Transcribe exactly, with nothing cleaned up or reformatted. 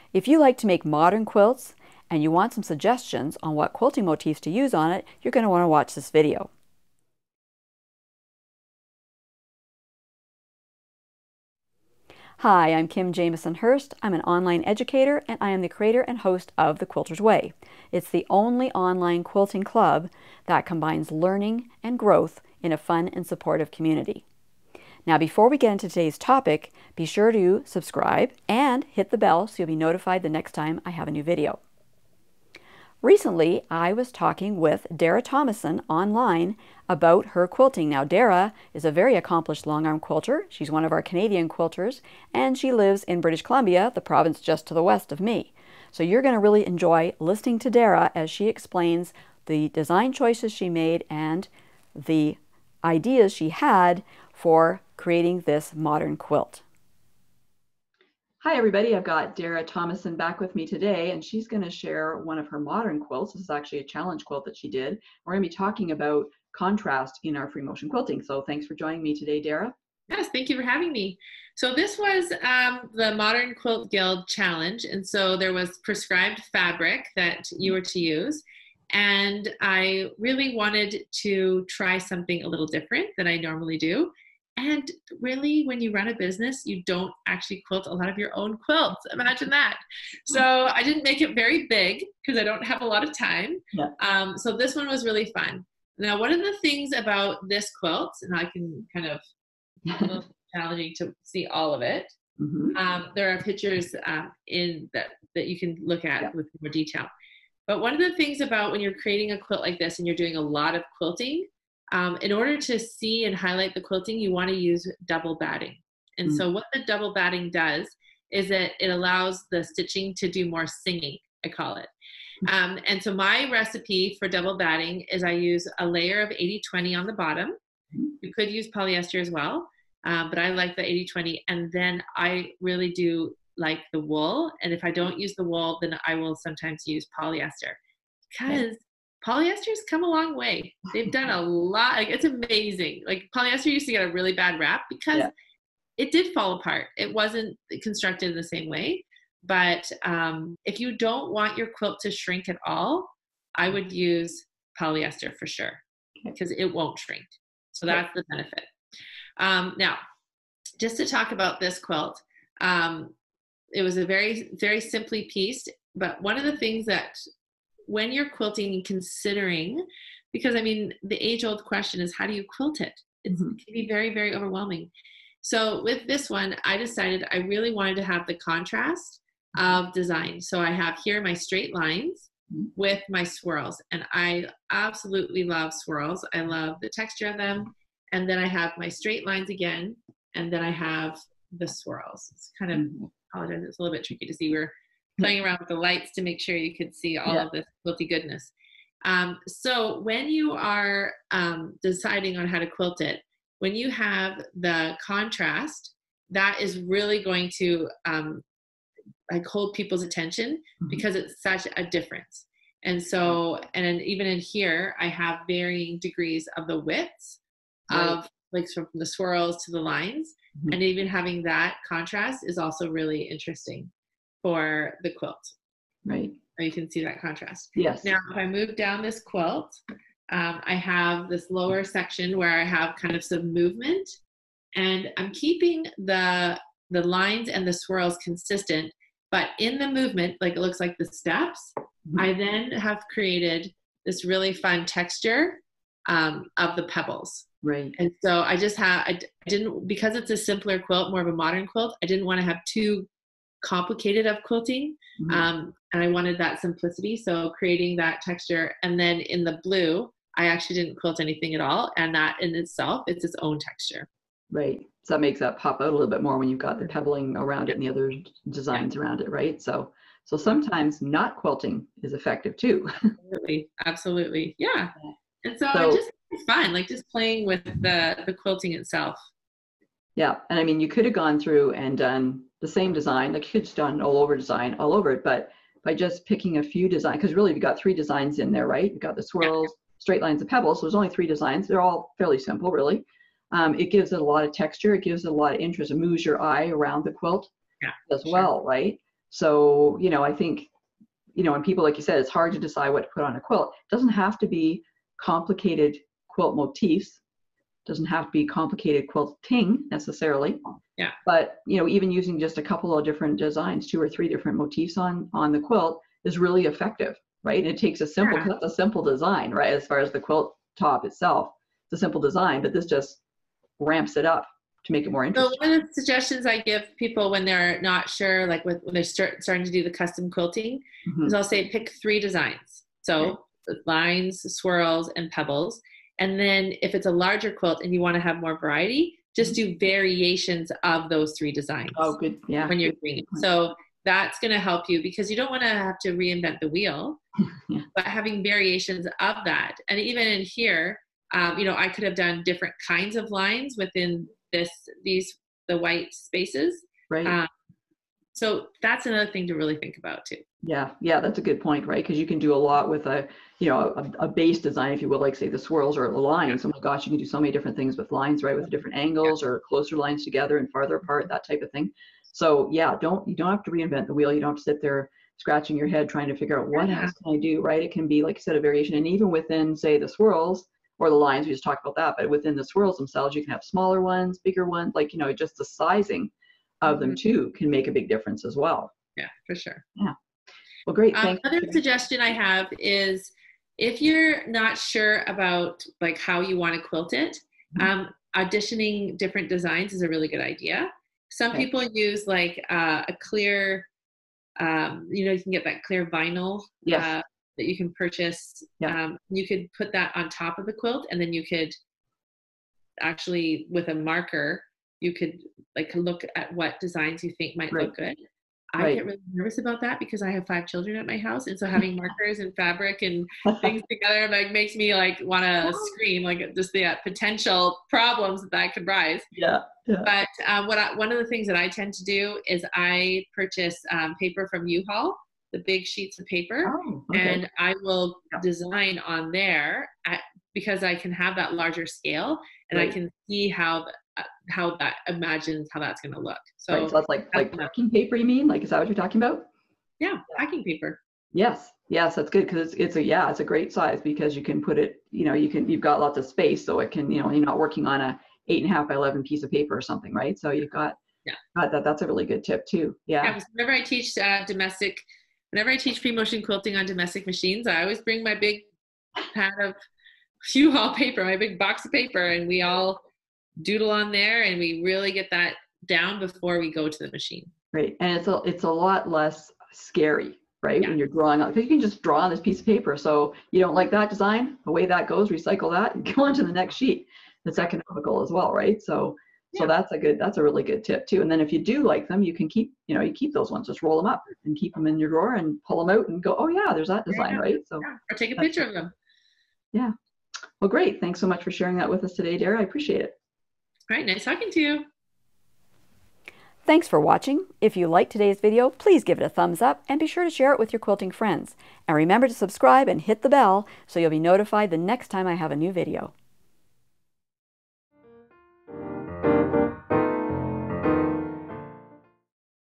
If you like to make modern quilts and you want some suggestions on what quilting motifs to use on it, you're going to want to watch this video. Hi, I'm Kim Jamieson-Hirst. I'm an online educator and I am the creator and host of The Quilter's Way. It's the only online quilting club that combines learning and growth in a fun and supportive community. Now, before we get into today's topic, be sure to subscribe and hit the bell so you'll be notified the next time I have a new video. Recently, I was talking with Dara Tomasson online about her quilting. Now, Dara is a very accomplished long-arm quilter. She's one of our Canadian quilters, and she lives in British Columbia, the province just to the west of me. So you're going to really enjoy listening to Dara as she explains the design choices she made and the ideas she had for creating this modern quilt. Hi everybody, I've got Dara Tomasson back with me today, and she's going to share one of her modern quilts. This is actually a challenge quilt that she did. We're going to be talking about contrast in our free motion quilting. So thanks for joining me today, Dara. Yes, thank you for having me. So this was um, the Modern Quilt Guild Challenge, and so there was prescribed fabric that you were to use, and I really wanted to try something a little different than I normally do. And really, when you run a business, you don't actually quilt a lot of your own quilts. Imagine that. So I didn't make it very big because I don't have a lot of time. Yeah. Um, so this one was really fun. Now, one of the things about this quilt, and I can kind of, a little challenging to see all of it. Mm-hmm. Um, there are pictures um, in that, that you can look at Yeah. with more detail. But one of the things about when you're creating a quilt like this and you're doing a lot of quilting, Um, in order to see and highlight the quilting, you want to use double batting. And mm-hmm. so what the double batting does is that it allows the stitching to do more singing, I call it. Um, and so my recipe for double batting is I use a layer of eighty twenty on the bottom. You could use polyester as well, um, but I like the eighty twenty. And then I really do like the wool. And if I don't use the wool, then I will sometimes use polyester, because okay. Polyesters come a long way. They've done a lot. Like, it's amazing. Like, polyester used to get a really bad rap because yeah. it did fall apart. It wasn't constructed in the same way. But um, if you don't want your quilt to shrink at all, I would use polyester for sure, because it won't shrink. So that's the benefit. Um, now, just to talk about this quilt, um, it was a very, very simply pieced. But one of the things that when you're quilting and considering, because I mean, the age old question is, how do you quilt it? It's, mm-hmm. It can be very, very overwhelming. So with this one, I decided I really wanted to have the contrast of design. So I have here my straight lines with my swirls, and I absolutely love swirls. I love the texture of them. And then I have my straight lines again, and then I have the swirls. It's kind of, I apologize, it's a little bit tricky to see. We're playing around with the lights to make sure you could see all yeah. of this quilty goodness. Um, so when you are um, deciding on how to quilt it, when you have the contrast, that is really going to um, like hold people's attention, mm-hmm. because it's such a difference. And so, and even in here, I have varying degrees of the widths right. of like from the swirls to the lines, mm-hmm. and even having that contrast is also really interesting for the quilt. Right. So you can see that contrast. Yes. Now, if I move down this quilt, um, I have this lower section where I have kind of some movement, and I'm keeping the the lines and the swirls consistent, but in the movement, like it looks like the steps, mm-hmm. I then have created this really fun texture um, of the pebbles. Right. And so I just have, I didn't, because it's a simpler quilt, more of a modern quilt, I didn't want to have too complicated of quilting, mm-hmm. um, and I wanted that simplicity, so creating that texture. And then in the blue, I actually didn't quilt anything at all, and that in itself, it's its own texture. Right. So that makes that pop out a little bit more when you've got the pebbling around yeah. it and the other designs yeah. around it, right? So so sometimes not quilting is effective too. Absolutely, absolutely, yeah. And so, so it just it's fun, like just playing with the the quilting itself. Yeah, and I mean, you could have gone through and done the same design, like you could have done all over design, all over it, but by just picking a few designs, because really you've got three designs in there, right? You've got the swirls, yeah. straight lines, and pebbles, so there's only three designs. They're all fairly simple, really. Um, it gives it a lot of texture, it gives it a lot of interest, it moves your eye around the quilt yeah, as sure. well, right? So, you know, I think, you know, when people, like you said, it's hard to decide what to put on a quilt. It doesn't have to be complicated quilt motifs. Doesn't have to be complicated quilting necessarily. Yeah. But, you know, even using just a couple of different designs, two or three different motifs on, on the quilt is really effective, right? And it takes a simple, Yeah. that's a simple design, right? As far as the quilt top itself, it's a simple design, but this just ramps it up to make it more interesting. So one of the suggestions I give people when they're not sure, like with, when they're start, starting to do the custom quilting, mm-hmm. is I'll say pick three designs. So okay. lines, swirls, and pebbles. And then if it's a larger quilt and you want to have more variety, just do variations of those three designs. Oh, good. Yeah. When you're doing it. So that's going to help you because you don't want to have to reinvent the wheel, yeah. but having variations of that. And even in here, um, you know, I could have done different kinds of lines within this, these, the white spaces. Right. Um, so that's another thing to really think about too. Yeah. Yeah. That's a good point, right? Because you can do a lot with a, you know, a, a base design, if you will, like say the swirls or the lines. Oh my gosh, you can do so many different things with lines, right? With different angles yeah. or closer lines together and farther apart, that type of thing. So yeah, don't, you don't have to reinvent the wheel. You don't have to sit there scratching your head trying to figure out what yeah. else can I do, right? It can be, like you said, a variation. And even within, say, the swirls or the lines, we just talked about that, but within the swirls themselves, you can have smaller ones, bigger ones, like, you know, just the sizing of mm-hmm. them too can make a big difference as well. Yeah, for sure. Yeah. Well, great. Um, another suggestion I have is if you're not sure about like how you want to quilt it, mm-hmm. um, auditioning different designs is a really good idea. Some okay. people use like uh, a clear, um, you know, you can get that clear vinyl yes. uh, that you can purchase. Yeah. Um, you could put that on top of the quilt, and then you could actually, with a marker, you could like look at what designs you think might right. look good. I right. get really nervous about that because I have five children at my house, and so having markers and fabric and things together like makes me like want to scream, like just the uh, potential problems that that could rise. Yeah. yeah. But um, what I, one of the things that I tend to do is I purchase um, paper from U-Haul, the big sheets of paper, oh, okay. and I will yeah. design on there at, because I can have that larger scale, and right. I can see how uh, how that imagines how that's going to look. So, right, so that's like like packing paper, you mean? Like, is that what you're talking about? Yeah, packing paper. Yes, yes, that's good because it's it's a yeah, it's a great size because you can put it, you know, you can you've got lots of space, so it can, you know, you're not working on a eight and a half by eleven piece of paper or something, right? So you've got yeah, got that. That's a really good tip too. Yeah. yeah whenever I teach uh, domestic, whenever I teach free motion quilting on domestic machines, I always bring my big pad of U-Haul paper, my big box of paper, and we all doodle on there, and we really get that down before we go to the machine. Right, and it's a it's a lot less scary, right? Yeah. When you're drawing on, because you can just draw on this piece of paper. So you don't like that design, away that goes, recycle that, and go on to the next sheet. That's economical as well, right? So yeah. so that's a good, that's a really good tip too. And then if you do like them, you can keep, you know, you keep those ones, just roll them up and keep them in your drawer and pull them out and go, oh yeah, there's that design, yeah. right? So yeah. or take a picture of them. Yeah. Well, great. Thanks so much for sharing that with us today, Dara. I appreciate it. All right, nice talking to you. Thanks for watching. If you liked today's video, please give it a thumbs up and be sure to share it with your quilting friends. And remember to subscribe and hit the bell so you'll be notified the next time I have a new video.